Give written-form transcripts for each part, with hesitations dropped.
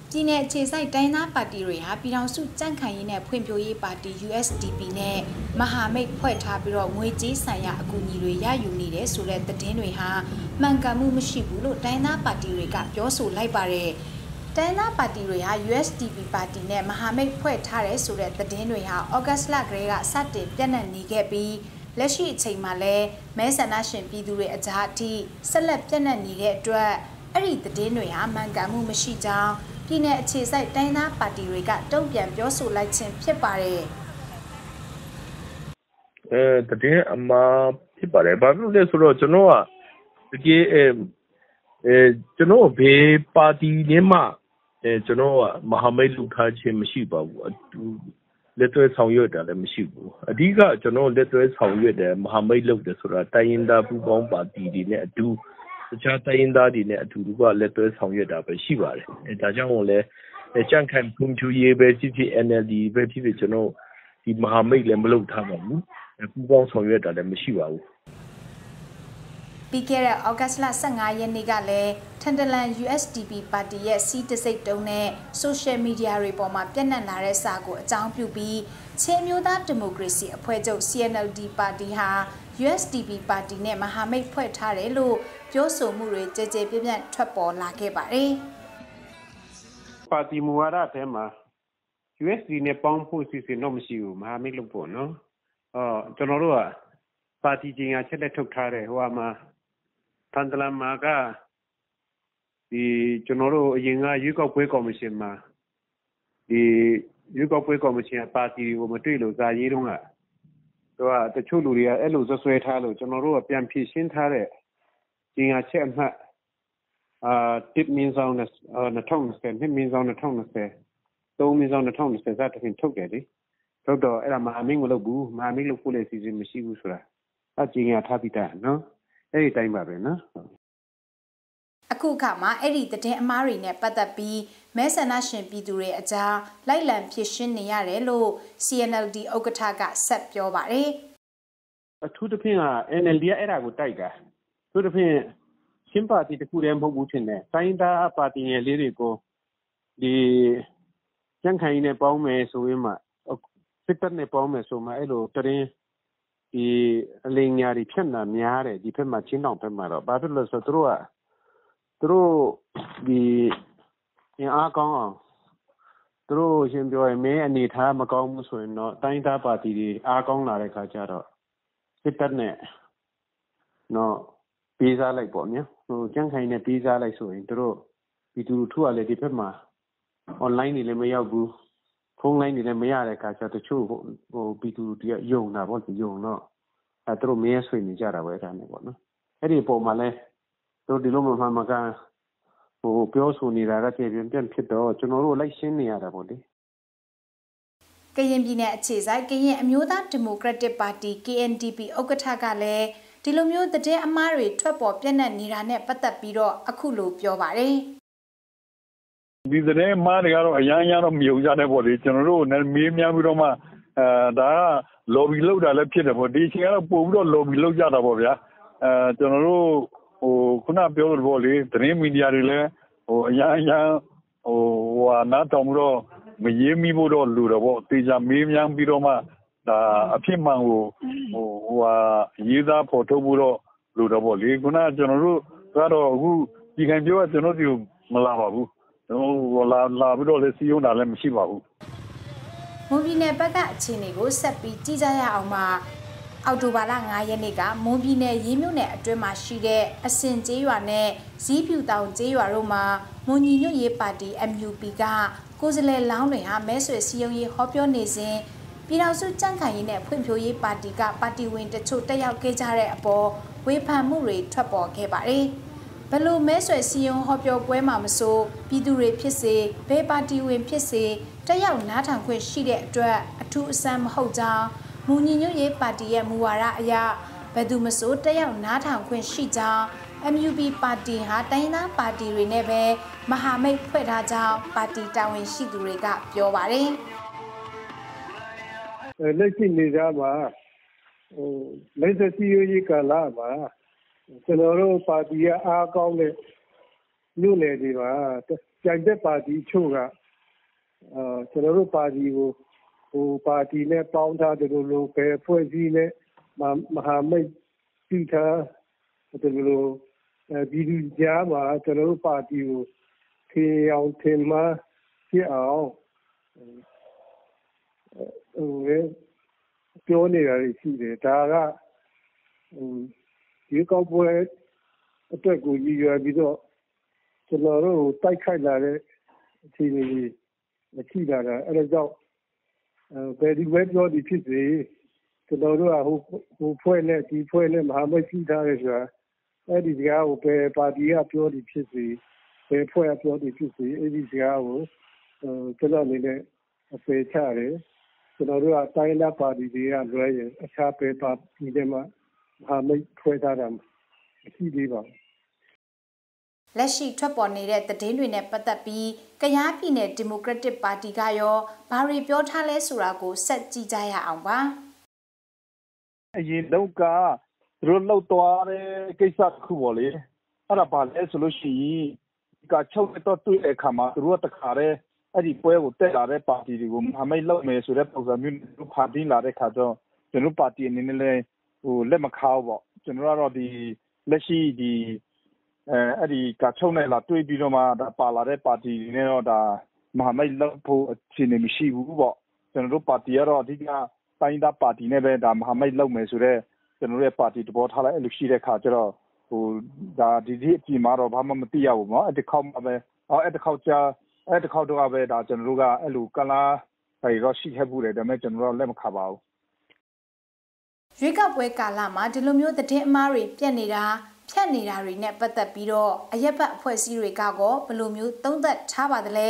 ပြည်내အခြေစိုက်တိုင်းသားပါတီတွေဟာပြည်ထောင်စုကြံ့ခိုင်ရေးနဲ့ဖွံ့ဖြိုးရေးပါတီ USDP နဲ့မဟာမိတ်ဖွဲ့ထားပြီးတော့ငွေကြေးဆိုင်ရာအကူအညီတွေရယူနေတယ်ဆိုတဲ့သတင်းတွေဟာမှန်ကန်မှုမရှိဘူးလို့တိုင်းသားပါတီတွေကပြောဆိုလိုက်ပါတယ်။တိုင်းသားပါတီတွေဟာ USDP ပါတီနဲ့မဟာမိတ်ဖွဲ့ထားတယ်ဆိုတဲ့သတင်းတွေဟာဩဂတ်စ်လကလေးကစတင်ပြန့်နှံ့နေခဲ့ပြီးလက်ရှိအချိန်မှာလည်းမဲဆန္ဒရှင်ပြည်သူတွေအကြားအထိဆက်လက်ပြန့်နှံ့နေတဲ့အတွက်အဲ့ဒီသတင်းတွေဟာမှန်ကန်မှုမရှိကြောင်းပြည်내အခြေစိုက်တိုင်းသားပါတီတွေကတုံ့ပြန်ပြောဆိုလိုက်ခြင်းဖြစ်ပါတယ်။သတင်းအမှားဖြစ်ပါတယ်။ဘာလို့လဲဆိုတော့ကျွန်တော်ကတကယ်ကျွန်တော်ဘေးပါတီနဲ့မှကျွန်တော်ကမဟာမိတ်လုပ်ထားခြင်းမရှိပါဘူး။လက်တွဲဆောင်ရွက်တာလည်းမရှိဘူး။အဓိကကျွန်တော်လက်တွဲဆောင်ရွက်တယ်မဟာမိတ်လုပ်တယ်ဆိုတာတိုင်းရင်းသားပူးပေါင်းပါတီတွေနဲ့အတူတခြားတိုင်းရင်းသားတွေနဲ့အတူတူကလက်တွဲဆောင်ရွက်တာပဲရှိပါတယ်။ဒါကြောင့်မို့လဲကြံ့ခိုင်ဖွံ့ဖြိုးရေးပဲဖြစ်ဖြစ် NLD ပဲဖြစ်ဖြစ်ကျွန်တော်ဒီမဟာမိတ်လည်းမလုပ်ထားပါဘူး။ပူးပေါင်းဆောင်ရွက်တာလည်းမရှိပါဘူး။ပြီးခဲ့တဲ့ဩဂတ်စ်လ15ရက်နေ့ကလည်းထန်တလန် USDP ပါတီရဲ့စီးတစိတ်တုံးနဲ့ social media တွေပေါ်မှာပြန့်နှံ့လာတဲ့စာကိုအကြောင်းပြုပြီးချင်းမျိုးသားဒီမိုကရေစီအဖွဲ့ချုပ် CNLD ပါတီဟာ USDP ပါတီနဲ့မဟာမိတ်ဖွဲ့ထားတယ်လို့ပြောဆိုမှုတွေကြဲကြဲပြန့်ပြန့်ထွက်ပေါ်လာခဲ့ပါတယ်။ပါတီမူဝါဒထဲမှာ USD နဲ့ပေါင်းဖို့စီစဉ်တော့မရှိဘူးမဟာမိတ်လုပ်ဖို့နော်။ကျွန်တော်တို့ကပါတီကြီးကချက်လက်ထုတ်ထားတယ်ဟိုမှာတန်တလန်မှာကဒီကျွန်တော်တို့အရင်ကရွေးကောက်ပွဲကော်မရှင်မှာဒီရွေးကောက်ပွဲကော်မရှင်ပါတီကိုမတွေ့လို့ဇာရေးတုန်းကတချို့လူတွေကအဲ့လိုဆွဲထားလို့ကျွန်တော်တို့ကပြန်ဖြည့်ရှင်းထားတဲ့ကြီးကချက်အမှတ်တစ်မင်းဆောင်2020နှစ်မင်းဆောင်2020သုံးမင်းဆောင်2020စသဖြင့်ထုတ်တယ်လေထုတ်တော့အဲ့ဒါမဟာမိတ်မလုပ်ဘူးမဟာမိတ်လုပ်ဖို့လည်းစီစဉ်မရှိဘူးဆိုတာအကြီးကထားပြီးတာနော်အဲ့ဒီတိုင်းပါပဲနော်အခုအခါမှာအဲ့ဒီသတင်းအမှားတွေနဲ့ပတ်သက်ပြီးမဲဆန္ဒရှင်ပြည်သူတွေအကြားလိုက်လံဖြစ်ရှင်းနေရတယ်လို့ CNLD ဥက္ကဋ္ဌကဆက်ပြောပါတယ်အထူးသဖြင့်က NLD ကအဲ့ဒါကိုတိုက်တာအထူးသဖြင့်ရှင်းပါတီတခုတည်းမဟုတ်ဘူးထင်တယ်တိုင်းသားပါတီငယ်လေးတွေကိုဒီကြံ့ခိုင်နဲ့ပေါင်းမယ်ဆိုရင်မှစစ်တပ်နဲ့ပေါင်းမယ်ဆိုမှအဲ့လိုတရင်ဒီအလင်းညာတွေဖြတ်နာများတယ်ဒီဘက်မှာချင်းတောင်ဘက်မှာတော့ဘာဖြစ်လို့လဲဆိုတော့သူတို့ဒီအားကောင်းအောင်သူတို့ရှင်ပြောရင်မင်းအနေထားမကောင်းဘူးဆိုရင်တော့တိုင်းသားပါတီတွေအားကောင်းလာတဲ့ခါကျတော့စစ်တပ်နဲ့တော့ပေးစားလိုက်ပေါ့နော်ဟိုကြံ့ခိုင်နဲ့ပေးစားလိုက်ဆိုရင်သူတို့ဒီသူထုကလည်းဒီဘက်မှာ online တွေလည်းမရောက်ဘူးဖုန်းလိုင်းတွေလည်းမရတဲ့အခါကျတချို့ဟိုပြည်သူတွေကယုံတာပေါ့ယုံတော့သူတို့မင်းဆွေနေကြတာပဲဒါနဲ့ပေါ့နော်အဲ့ဒီပုံမှာလဲတို့ဒီလိုမှမကဟိုပြောဆိုနေတာကကျေပြန့်ဖြစ်တော့ကျွန်တော်တို့လိုက်ရှင်းနေရတာပေါ့လေကရင်ပြည်နယ်အခြေစိုက်ကရင်အမျိုးသားဒီမိုကရက်တစ်ပါတီ KNDP ဥက္ကဋ္ဌကလည်းဒီလိုမျိုးသတင်းအမှားတွေထွက်ပေါ်ပြန့်နှံ့နေတာနဲ့ပတ်သက်ပြီးတော့အခုလိုပြောပါတယ်ဒီသတင်းအမှားတွေကတော့အရန်တော့မယုံကြတဲ့ပေါ့လေကျွန်တော်တို့မေးမြန်းပြီးတော့မှဒါက lobby လုပ်တာလည်းဖြစ်တယ်ပေါ့ဒီအချိန်ကတော့ပို့ပြီးတော့ lobby လုပ်ကြတာပေါ့ဗျာကျွန်တော်တို့ဟိုခုနပြောလို့ပေါ့လေသတင်းမီဒီယာတွေလည်းဟိုအရန်ဟိုနားတောင်ပြီးတော့မရေးမိဖို့တော့လိုတယ်ပေါ့တေချာမေးမြန်းပြီးတော့မှဒါအဖြစ်မှန်ကိုရေးသားဖော်ထုတ်ဖို့တော့လိုတယ်ပေါ့လေခုနကျွန်တော်တို့ကတော့အခုဒီခိုင်ပြောကျွန်တော်တို့မလာပါဘူးလာပြီးတော့လည်းစီးရုံးတာလည်းမရှိပါဘူးမွန်ပြည်နယ်ဘက်ကအခြေအနေကိုဆက်ပြီးကြည့်ကြရအောင်ပါအောက်တိုဘာလ9ရက်နေ့ကမွန်ပြည်နယ်ရေးမြို့နယ်အတွင်းမှာရှိတဲ့အစင်ကျေးရွာနဲ့ဇီးဖြူတောင်ကျေးရွာတို့မှာမွန်ညီညွတ်ရေးပါတီ MUP ကကိုယ်စားလှယ်လောင်းတွေဟာမဲဆွယ်စည်းရုံးရေးဟောပြောနေစဉ်ပြည်ထောင်စုကြံ့ခိုင်ရေးနဲ့ဖွံ့ဖြိုးရေးပါတီကပါတီဝင်တချို့တက်ရောက်ခဲ့ကြတဲ့အပေါ်ဝေဖန်မှုတွေထွက်ပေါ်ခဲ့ပါတယ်ဘလို့မဲဆွယ်စည်းရုံးဟောပြောပွဲမှာမဆိုပြည်သူတွေဖြစ်စေဘဲပါတီဝင်ဖြစ်စေတက်ရောက်နားထောင်ခွင့်ရှိတဲ့အတွက်အထူးအဆန်းမဟုတ်ကြောင်းမူညီညွတ်ရေးပါတီရဲ့မူဝါဒအရဘယ်သူမဆိုတက်ရောက်နားထောင်ခွင့်ရှိကြောင်း MUP ပါတီဟာတိုင်းသားပါတီတွေနဲ့ပဲမဟာမိတ်ဖွဲ့ထားကြောင်းပါတီတာဝန်ရှိသူတွေကပြောပါတယ်လက်ရှိနေကြမှာလက်ရှိစီယိုကြီးကလာမှာကျွန်တော်တို့ပါတီကအားကောင်းတဲ့မြို့နယ်တွေမှာကြိုင်တဲ့ပါတီချို့ကကျွန်တော်တို့ပါတီကိုပါတီနဲ့ပေါင်းထားတယ်လို့ပဲဖွဲ့စည်းနဲ့မဟာမိတ်ပြုထားတယ်လို့ဒီလူကြားမှာကျွန်တော်တို့ပါတီကိုထေအောင်ထင်မှားဖြစ်အောင်ပြောနေတာရှိတယ်ဒါကဒီကောက်ပွဲအတွက်ကိုရည်ရွယ်ပြီးတော့ကျွန်တော်တို့တိုက်ခိုက်လာတဲ့အခြေအနေမရှိတာအဲ့ဒါကြောင့်ဘယ်ဒီဝဲပြောဒီဖြစ်စေကျွန်တော်တို့ကဟိုဖွဲ့နဲ့ဒီဖွဲ့နဲ့မဟာမိတ်ရှိထားတယ်ဆိုတာအဲ့ဒီစကားကိုပဲပါတီကပြောဒီဖြစ်စေဘယ်ဖွဲ့ကပြောဒီဖြစ်စေအဲ့ဒီစကားကိုကျွန်တော်အနေနဲ့အပေချတယ်ကျွန်တော်တို့ကတိုင်းဒေသပါတီတွေကလွဲရင်အခြားပဲပါတီတွေမှာမဟာမိတ်ဖွဲ့ထားတာမရှိသေးပါဘူးလက်ရှိထွက်ပေါ်နေတဲ့သတင်းတွေနဲ့ပတ်သက်ပြီးကယားပြည်နယ်ဒီမိုကရက်တစ်ပါတီကရောဘာတွေပြောထားလဲဆိုတာကိုဆက်ကြည့်ကြရအောင်ပါအရင်တော့ကသူတို့လောက်သွားတဲ့ကိစ္စတစ်ခုပေါ့လေအဲ့ဒါဘာလဲဆိုလို့ရှိရင်ကချုပ်တော့တွေ့တဲ့အခါမှာသူတို့တခါတည်းအဲ့ဒီပွဲကိုတက်လာတဲ့ပါတီတွေကိုမဟာမိတ်လုပ်မယ်ဆိုတဲ့ပုံစံမျိုးသူဖန်တီးလာတဲ့ခါကျတော့ကျွန်တော်ပါတီအနေနဲ့လည်းလက်မခါဘူးပေါ့ကျွန်တော်ကတော့ဒီလက်ရှိဒီအဲ့ဒီကချုံနဲ့လာတွေ့ပြီးတော့မှဒါပါလာတဲ့ပါတီတွေနဲ့တော့ဒါမဟာမိတ်လုပ်ဖို့အခြေအနေမရှိဘူးပေါ့ကျွန်တော်တို့ပါတီကတော့အဓိကတိုင်းဒေသပါတီနဲ့ပဲဒါမဟာမိတ်လုပ်မယ်ဆိုတော့ကျွန်တော်တို့ရဲ့ပါတီတဘောထားလိုက်အဲ့လိုရှိတဲ့ခါကျတော့ဒါဒီအပြင်မှာတော့ဘာမှမသိရဘူးเนาะအဲ့ဒီခေါက်မှာပဲအဲ့ဒီခေါက်တော့ပဲဒါကျွန်တော်တို့ကအဲ့လိုကလာဟိုတော့ရှိခဲ့ဘူးတယ်ဒါပေမဲ့ကျွန်တော်တို့လက်မခါပါဘူးရွေးကောက်ပွဲကာလမှာဒီလိုမျိုးသတင်းအမှားတွေပြက်နေတာဖြတ်နေတာတွေနဲ့ပတ်သက်ပြီးတော့အရက်ဘတ်အဖွဲ့အစည်းတွေကကောဘယ်လိုမျိုးသုံးသပ်ထားပါသလဲ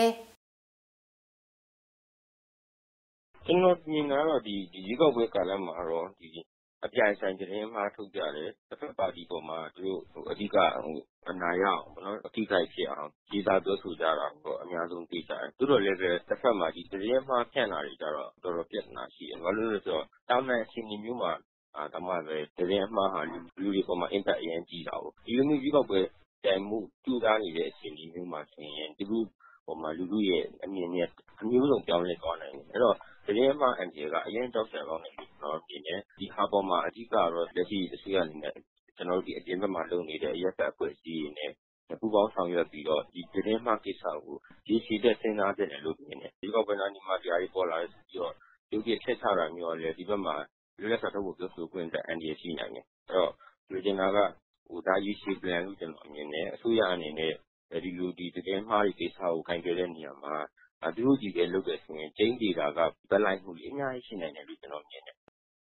ကျွန်တော်မြင်တာတော့ဒီရွေးကောက်ပွဲကာလမှာတော့ဒီအပြိုင်ဆိုင်သတင်းမှားထုတ်ကြတယ်တစ်ဖက်ပါတီပေါ်မှာသူတို့အဓိကအနာရအောင်ပေါ့နော်အဓိကဖြစ်အောင်ရေးသားပြောဆိုကြတာပေါ့အများဆုံးသိကြတယ်သူတို့လည်းပဲတစ်ဖက်မှာဒီသတင်းမှားဖြန့်တာတွေကြတော့တော်တော်ပြဿနာရှိတယ်ဘာလို့လဲဆိုတော့တာမန်အချိန်မျိုးမှာဒါမှပဲသတင်းအမှားဟာလူတွေပေါ်မှာ impact အရင်ကြီးတာပေါ့ဒီလိုမျိုးရွေးကောက်ပွဲတိုင်မှုတူသားနေတဲ့အချိန်မျိုးမှာဆိုရင်ဒီလိုပေါ်မှာလူလူရဲ့အမြင်နဲ့အမျိုးစုံပြောင်းလဲသွားနိုင်တယ်အဲ့တော့သတင်းအမှားအန်တီကအရင်တောက်ဆက်ကောင်းတယ်ကျွန်တော်မြင်တယ်ဒီဟာပေါ်မှာအဓိကတော့လက်ရှိအစိုးရအနေနဲ့ကျွန်တော်တို့ဒီအပြင်ဘက်မှာလုပ်နေတဲ့အရက်ဘက်အဖွဲ့အစည်းတွေနဲ့ပူးပေါင်းဆောင်ရွက်ပြီးတော့ဒီသတင်းမှားကိစ္စကိုဒီရှိတဲ့စဉ်းစားတဲ့လို့မြင်တယ်ဒီကောက်ပွဲနားဒီမှာတရားတွေပေါ်လာပြီးတော့ဒီပြည့်ထက်ချတာမျိုးလည်းဒီဘက်မှာလူလက်စားတော့ပြောဆိုခွင့်တဲ့အန်ဒီရှိနိုင်တယ်အဲ့တော့လူကျင်တာကဒါယူရှိ plan လို့ကျွန်တော်မြင်တယ်အစိုးရအနေနဲ့ဒီလူဒီသတင်းမှားတွေကိစ္စကိုခိုင်ပြတဲ့နေရာမှာသူတို့ကြီးပဲလုပ်တယ်ဆိုရင်ကျင်းဒေတာကဗလိုက်မှုလေးအများကြီးရှိနိုင်တယ်လို့ကျွန်တော်မြင်တယ်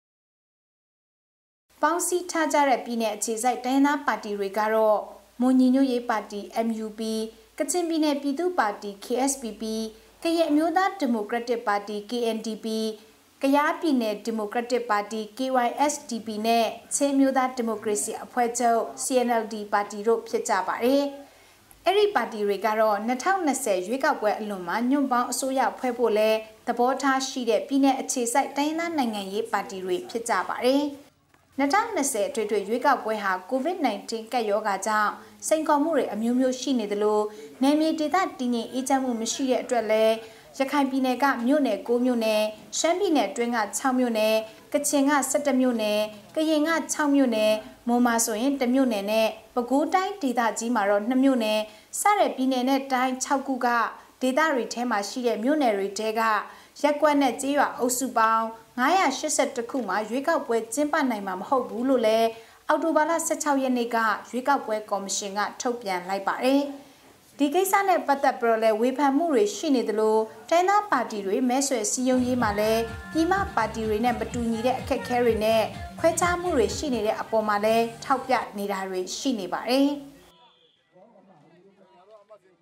ပေါင်းစည်းထားကြတဲ့ပြည်내အခြေစိုက်တိုင်းသားပါတီတွေကတော့မွန်ညီညွတ်ရေးပါတီ MUP ကချင်ပြည်နယ်ပြည်သူ့ပါတီ KSPP ကရင်အမျိုးသားဒီမိုကရက်တစ်ပါတီ KNDP ကယားပြည်နယ်ဒီမိုကရက်တစ်ပါတီ KYSDP နဲ့ချင်းမျိုးသားဒီမိုကရေစီအဖွဲ့ချုပ် CNLD ပါတီတို့ဖြစ်ကြပါတယ်။အဲ့ဒီပါတီတွေကတော့2020ရွေးကောက်ပွဲအလွန်မှာညွန့်ပေါင်းအစိုးရဖွဲ့ဖို့လဲသဘောထားရှိတဲ့ပြည်내အခြေစိုက်တိုင်းသားနိုင်ငံရေးပါတီတွေဖြစ်ကြပါတယ်။2020အထွေရွေးကောက်ပွဲဟာ COVID-19 ကပ်ရောဂါကြောင့်စိန်ခေါ်မှုတွေအမျိုးမျိုးရှိနေသလိုနယ်မြေဒေသတည်ငြိမ်အေးချမ်းမှုမရှိတဲ့အတွက်လည်းရခိုင်ပြည်နယ်ကမြို့နယ်9မြို့နယ်ရှမ်းပြည်နယ်တွင်းက6မြို့နယ်ကချင်က17မြို့နယ်ကရင်က6မြို့နယ်မွန်မာဆိုရင်1မြို့နယ်နဲ့ပဲခူးတိုင်းဒေသကြီးမှာတော့2မြို့နယ်စတဲ့ပြည်နယ်နဲ့တိုင်း6ခုကဒေသတွေထဲမှာရှိတဲ့မြို့နယ်တွေတဲကရက်ကွက်နဲ့ကြေးရွာအုပ်စုပေါင်း982ခုမှာရွေးကောက်ပွဲကျင်းပနိုင်မှာမဟုတ်ဘူးလို့လည်းအောက်တိုဘာလ16ရက်နေ့ကရွေးကောက်ပွဲကော်မရှင်ကထုတ်ပြန်လိုက်ပါတယ်။ဒီကိစ္စနဲ့ပတ်သက်ပြီးတော့လည်းဝေဖန်မှုတွေရှိနေသလိုတိုင်းသားပါတီတွေမဲဆွယ်စည်းရုံးရေးမှာလည်းပြည်မပါတီတွေနဲ့မတူညီတဲ့အခက်အခဲတွေနဲ့ခွဲခြားမှုတွေရှိနေတဲ့အပေါ်မှာလည်းထောက်ပြနေတာတွေရှိနေပါတယ်။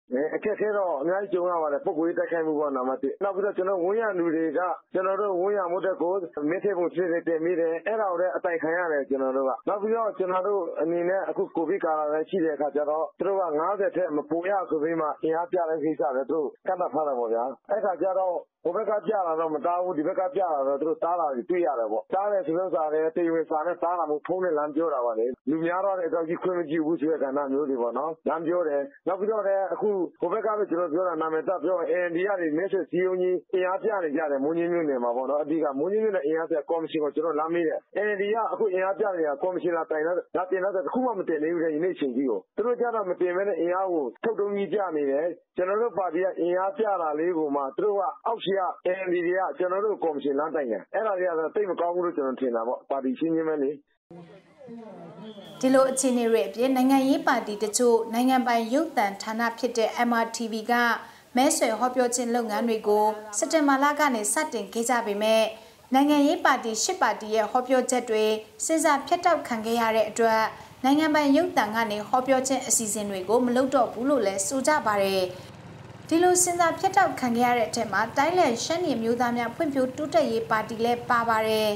အခက်ခဲတော့အများကြီးကြုံရပါတယ်ပုဂ္ဂိုလ်တိုက်ခိုက်မှုပေါ့နာမတိနောက်ပြီးတော့ကျွန်တော်ဝန်ရလူတွေကကျွန်တော်တို့ဝန်ရမှုတဲ့ကိုမင်းသေးဖို့ဖြစ်တင်မိတယ်အဲ့ဒါကိုလည်းအတိုင်ခံရတယ်ကျွန်တော်တို့ကနောက်ပြီးတော့ကျွန်တော်တို့အနေနဲ့အခုကိုဗစ်ကာလလည်းရှိတဲ့အခါကျတော့သူတို့က90ထက်မပိုရဆိုပြီးမှအင်အားပြတဲ့ကိစ္စလည်းသူတို့ကန့်သတ်ထားတယ်ပေါ့ဗျာအဲ့ခါကျတော့ဟိုဘက်ကပြလာတော့မတားဘူးဒီဘက်ကပြလာတော့သူတို့တားတာတွေ့ရတယ်ပေါ့တားတယ်ဆိုတော့စားတယ်တေဝင်စားနဲ့တားတာမျိုးဖုန်းနဲ့လမ်းပြောတာပါလေလူများတော့တဲ့အကြောင်းကြီးခွင့်မကြည့်ဘူးဆိုတဲ့ကဏ္ဍမျိုးတွေပေါ့နော်လမ်းပြောတယ်နောက်ပြီးတော့လည်းအခုဟိုဘက်ကပဲကျွန်တော်ပြောတာနာမည်တပ်ပြောANDကနေမဲဆွေစီယုံကြီးအင်အားပြနေကြတယ်မွန်ကြီးမျိုးနယ်မှာပေါ့နော်အဓိကမွန်ကြီးမျိုးနယ်အင်အားပြကော်မရှင်ကိုကျွန်တော်လမ်းမေးတယ်ANDကအခုအင်အားပြနေတာကော်မရှင်လာတိုင်တော့ဒါတင်တော့တခုမှမတင်နေဘူးလေဒီနေ့ချိန်ကြီးကိုသူတို့ကြတော့မတင်မဲနဲ့အင်အားကိုထုတ်တုံးကြီးပြနေတယ်ကျွန်တော်တို့ပါတီကအင်အားပြတာလေးကိုမှသူတို့ကအောက်ရှိက AND တွေကကျွန်တော်တို့ကော်မရှင်လမ်းတိုင်တယ်အဲ့ဒါတွေကတိတ်မကောင်းဘူးလို့ကျွန်တော်ထင်တာပေါ့ပါတီရှင်းချင်းပဲလေဒီလိုအခြေအနေတွေအပြင်နိုင်ငံရေးပါတီတချို့နိုင်ငံပိုင်ရုပ်သံဌာနဖြစ်တဲ့ MRTV ကမဲဆွယ်ဟောပြောခြင်းလုပ်ငန်းတွေကိုစက်တင်ဘာလကနေစတင်ခဲ့ကြပေမဲ့နိုင်ငံရေးပါတီ၈ပါတီရဲ့ဟောပြောချက်တွေစဉ်စားဖြတ်တောက်ခံခဲ့ရတဲ့အတွက်နိုင်ငံပိုင်ရုပ်သံကနေဟောပြောခြင်းအစီအစဉ်တွေကိုမလုပ်တော့ဘူးလို့လည်းဆိုကြပါတယ်ဒီလိုစဉ်စားဖြတ်တောက်ခံခဲ့ရတဲ့အထက်မှာတိုင်းလန်ရှမ်းပြည်မျိုးသားများဖွံ့ဖြိုးတိုးတက်ရေးပါတီလည်းပါပါတယ်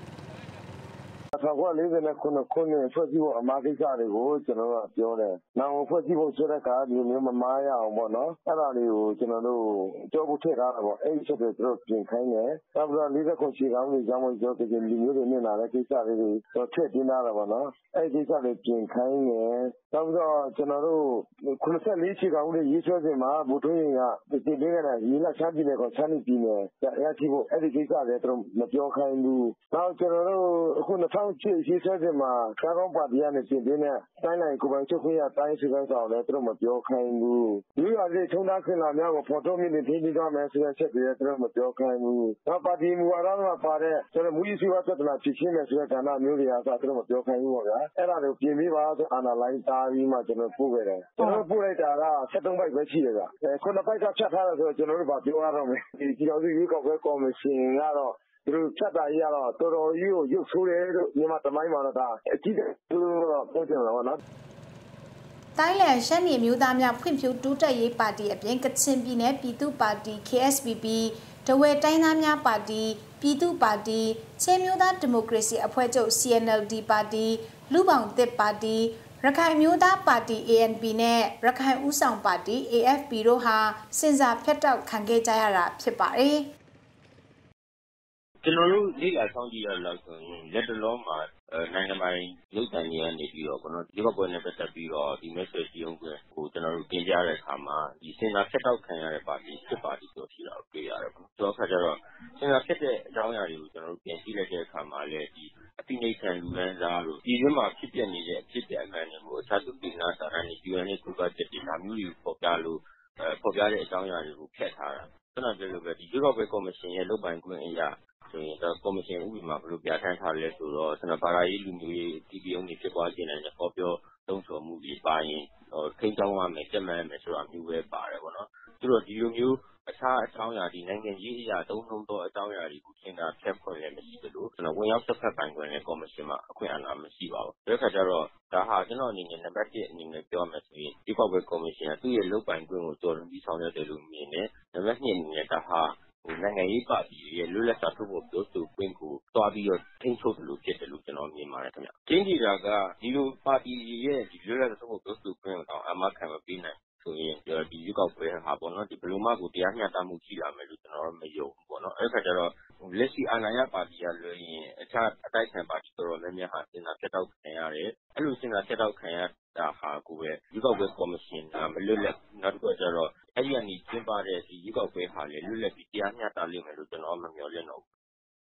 1949ခုနှစ်ဖွဲ့စည်းဖို့အမှားကိစ္စတွေကိုကျွန်တော်တို့ပြောတယ်။နောက်ဖွဲ့စည်းဖို့ဆိုတဲ့ကားဒီမျိုးမမားရအောင်ပေါ့နော်။အဲ့ဒါလေးကိုကျွန်တော်တို့ကြောဖို့ထည့်ထားတာပေါ့။အဲ့ဒီချက်တွေသူတို့ပြင်ခိုင်းတယ်။နောက်ပြီးတော့49ခြေကောင်းတွေကြောင်းကြောတကယ်လူမျိုးတွေနဲ့လာတဲ့ကိစ္စလေးတွေတော့ထည့်တင်ထားတာပေါ့နော်။အဲ့ဒီကိစ္စတွေပြင်ခိုင်းတယ်။နောက်ပြီးတော့ကျွန်တော်တို့94ခြေကောင်းတွေရေးဆွဲစဉ်မှာဗိုလ်ထွန်းရင်ကတင်ပေးခဲ့တဲ့ရေလက်ချမ်းပြည်နယ်ကိုချမ်းပြည်နယ်ရရှိဖို့အဲ့ဒီကိစ္စတွေသူတို့မပြောခိုင်းဘူး။နောက်ကျွန်တော်တို့အခု2000ရှိဆက်တဲ့မှာကားကောင်းပါတီကနေပြင်ပေးတဲ့တိုင်းနိုင်ကိုပိုင်ချုပ်ခွင့်ရတိုင်းစီကံဆောင်လည်းသူတို့မပြောခိုင်းဘူး။ဒီဟာလေးထုံးသားခင်လာများကိုဖော်ထုတ်မြင့်တင်ထိသွားမယ်ဆိုတဲ့ချက်တွေသူတို့မပြောခိုင်းဘူး။နောက်ပါတီမူဝါဒမှာပါတဲ့ကျွန်တော်မူကြီးစီဝါပြဿနာဖြစ်ရှင်းမယ်ဆိုတဲ့ကဏ္ဍမျိုးတွေအားသူတို့မပြောခိုင်းဘူးပေါ့ဗျာ။အဲ့ဒါကိုပြင်ပေးပါဆိုအာဏာလိုင်းတားပြီးမှကျွန်တော်ပို့ခဲ့တယ်။ကျွန်တော်ပို့လိုက်တာက73ဘိုက်ပဲရှိတယ်ဗျ။ခုနှစ်ဘိုက်ကဖြတ်ထားတယ်ဆိုတော့ကျွန်တော်တို့ဗာပြောရတော့မယ်။ဒီပြည်တော်စုရွေးကောက်ပွဲကော်မရှင်ကတော့သူတို့ဖြတ်တာကြီးကတော့တော်တော်ကြီးကိုရုပ်ဆိုးတယ်လို့မြန်မာတမိုင်းမှာတော့ဒါအကြည့်တယ်သူတို့တော့ပြောကြတယ်ပေါ့နော်တိုင်းလန်ရှမ်းပြည်မျိုးသားများဖွံ့ဖြိုးတိုးတက်ရေးပါတီအပြင်ကချင်ပြည်နယ်ပြည်သူ့ပါတီ KSPP တဝယ်တိုင်းသားများပါတီပြည်သူ့ပါတီချင်းမျိုးသားဒီမိုကရေစီအဖွဲ့ချုပ် CNLD ပါတီလူပောင်သစ်ပါတီရခိုင်မျိုးသားပါတီ ANP နဲ့ရခိုင်ဦးဆောင်ပါတီ AFP တို့ဟာစဉ်စားဖြတ်တောက်ခံခဲ့ကြရတာဖြစ်ပါတယ်ကျွန်တော်တို့လေ့လာဆောင်ကြည့်ရလောက်ဆိုရင်လက်တလုံးမှာနိုင်ငံပိုင်ရုပ်သံတွေကနေပြီးတော့ကျွန်တော်ဒီဘက်ပွဲနဲ့ပတ်သက်ပြီးတော့ဒီ message ပြုံးပွဲကိုကျွန်တော်တို့တင်ကြတဲ့အခါမှာဒီစင်တာဖြတ်တောက်ခံရတဲ့ပါတီစစ်ပါတီဆိုရှိတာကိုတွေ့ရတယ်ပေါ့။ဆိုတော့အခါကျတော့စင်တာဖြတ်တဲ့အကြောင်းအရာတွေကိုကျွန်တော်တို့ပြင်ကြည့်လိုက်တဲ့အခါမှာလည်းဒီအပိနိခံလူရန်စားလို့ဒီမှာဖြစ်ပျက်နေတဲ့အဖြစ်တဲ့အမှန်တွေကိုအခြားသူပြည်နာစာရန်တွေ UN နဲ့ကုသချက်တွေဒါမျိုးတွေကိုပေါ်ပြလို့ပေါ်ပြတဲ့အကြောင်းအရာတွေကိုဖျက်ထားတာ။ကျွန်တော်ပြောလို့ပဲဒီရွေးကောက်ပွဲကော်မရှင်ရဲ့လုပ်ပိုင်ခွင့်အရာဆိုရင်ကော်မရှင်ဥပဒေမှာဘယ်လိုပြဋ္ဌာန်းထားလဲဆိုတော့ကျွန်တော်ဘာသာရေးလူမျိုးရေးဒီပီယုံတွေဖြစ်သွားခြင်းနဲ့ဟောပြောသုံးဆောင်မှုတွေပါရင်ထိန်းချောင်းရမယ်တက်မှန်မယ်ဆိုတာမျိုးပဲပါတယ်ပေါ့နော်သူတို့ဒီလိုမျိုးအခြားအကြောင်းအရာဒီနိုင်ငံရေးအရာသုံးလုံးသောအကြောင်းအရာတွေကိုရှင်းတာဖျက်ဖွင့်လည်းမရှိသလိုကျွန်တော်ဝင်ရောက်ဆက်ဖက်ပိုင်ခွင့်နဲ့ကော်မရှင်မှာအခွင့်အာဏာမရှိပါဘူးဒါခါကျတော့ဒါဟာကျွန်တော်အနေနဲ့နံပါတ်1အနေနဲ့ပြောမယ်ဆိုရင်ဒီကောက်ပဲကော်မရှင်ကသူ့ရဲ့လုပ်ပိုင်ခွင့်ကိုတော်တော်ပြီးဆောင်ရွက်တယ်လို့မြင်တယ်နံပါတ်2အနေနဲ့ဒါဟာနိုင်ငံရေးပါတီရဲ့လွတ်လပ်စွာထုတ်ဖော်ပြောဆိုခွင့်ကိုတွားပြီးတော့ထိန်းချုပ်တယ်လို့ဖြစ်တယ်လို့ကျွန်တော်မြင်ပါတယ်ခင်ဗျ။ချင်းကြီးတာကဒီလိုပါတီရဲ့ဒီလွတ်လပ်စွာထုတ်ဖော်ပြောဆိုခွင့်ကိုအမှခံမပေးနိုင်ဆိုရင်ဒီရွေးကောက်ပွဲဟာပေါ့နော်ဒီဘယ်လိုမှကိုတရားမျှတမှုရှိလာမယ်လို့ကျွန်တော်မယုံဘူးပေါ့နော်အဲ့ခါကျတော့လက်ရှိအာဏာရပါတီကလွှဲရင်အခြားအတိုက်ခံပါတီတော်တော်များများဟာစဉ်းစားဖြတ်တောက်ခံရတယ်အဲ့လိုစဉ်းစားဖြတ်တောက်ခံရတာဟာကိုပဲရွေးကောက်ပွဲကော်မရှင်ကမလွတ်လပ်နောက်တစ်ခုကျတော့အဲ့ဒီကနေကျင်းပတဲ့ဒီရွေးကောက်ပွဲဟာလေလွတ်လပ်ပြီးတရားမျှတလိမ့်မယ်လို့ကျွန်တော်မမျှော်လင့်တော့ဘူး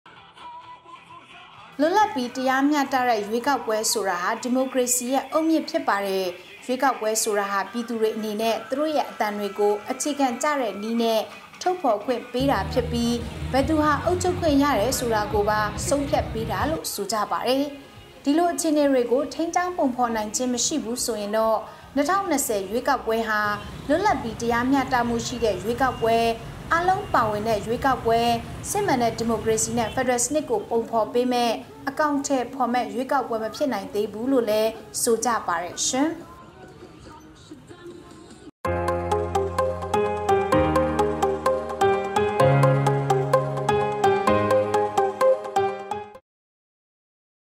လွတ်လပ်ပြီးတရားမျှတတဲ့ရွေးကောက်ပွဲဆိုတာဟာဒီမိုကရေစီရဲ့အုတ်မြစ်ဖြစ်ပါတယ်ရွေးကောက်ပွဲဆိုတာဟာပြည်သူတွေအနေနဲ့သူတို့ရဲ့အသံတွေကိုအခြေခံကျတဲ့နည်းနဲ့ထုတ်ဖော်ခွင့်ပေးတာဖြစ်ပြီးဘယ်သူဟာအုပ်ချုပ်ခွင့်ရတယ်ဆိုတာကိုပါဆုံးဖြတ်ပေးတာလို့ဆိုကြပါတယ်ဒီလိုအခြေအနေတွေကိုထိန်းချောင်းပုံဖော်နိုင်ခြင်းမရှိဘူးဆိုရင်တော့2020ရွေးကောက်ပွဲဟာလွတ်လပ်ပြီးတရားမျှတမှုရှိတဲ့ရွေးကောက်ပွဲအလုံးပါဝင်တဲ့ရွေးကောက်ပွဲစစ်မှန်တဲ့ဒီမိုကရေစီနဲ့ဖက်ဒရယ်စနစ်ကိုပုံဖော်ပေးမဲ့အကောင့်ထဲဖော်မဲ့ရွေးကောက်ပွဲမဖြစ်နိုင်သေးဘူးလို့လည်းဆိုကြပါရရှင်